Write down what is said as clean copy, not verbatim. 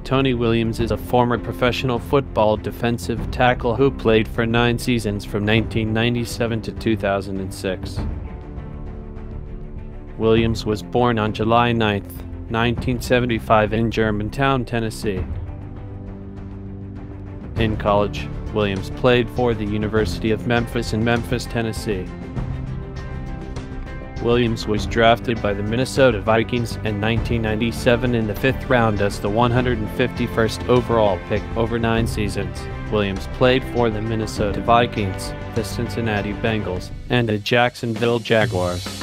Tony Williams is a former professional football defensive tackle who played for 9 seasons from 1997 to 2006. Williams was born on July 9, 1975 in Germantown, Tennessee. In college, Williams played for the University of Memphis in Memphis, Tennessee. Williams was drafted by the Minnesota Vikings in 1997 in the 5th round as the 151st overall pick. Over 9 seasons, Williams played for the Minnesota Vikings, the Cincinnati Bengals, and the Jacksonville Jaguars.